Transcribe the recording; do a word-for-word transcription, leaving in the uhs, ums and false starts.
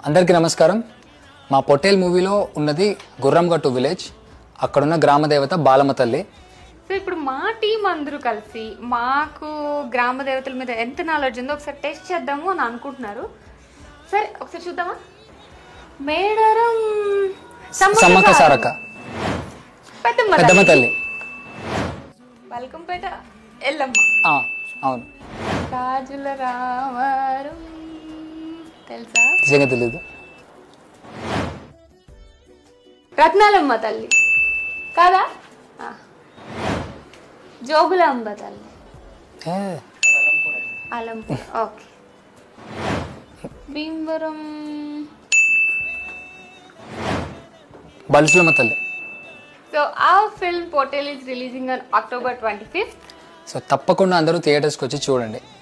అందరికీ నమస్కారం. మా పొట్టేల్ మూవీలో ఉన్నది గుర్రంగట్టు విలేజ్. అక్కడున్న గ్రామ దేవత బాలమ్మ తల్లి. సో ఇప్పుడు మా టీం అందరూ కలిసి మాకు గ్రామ దేవతల మీద ఎంత నాలెడ్జ్ ఉందో ఒకసారి టెస్ట్ చేద్దాము అని అనుకుంటున్నారు. సరే ఒకసారి చూద్దామా? మేడారం సమ్మక్క సారక్క పెద్దమ్మ తల్లి, బల్కంపేట ఎల్లమ్మ, అవును, రాజుల రామారం తెలుసా? నిజంగా తెలీదు. రత్నాలమ్మ తల్లి కాదా? జోగులాంబ తల్లి, అలంపూర్, ఓకే. భీమవరం బల్సులమ్మ తల్లి. So our film Portal is releasing on October twenty-fifth. So తప్పకుండా అందరూ థియేటర్స్కి వచ్చి చూడండి.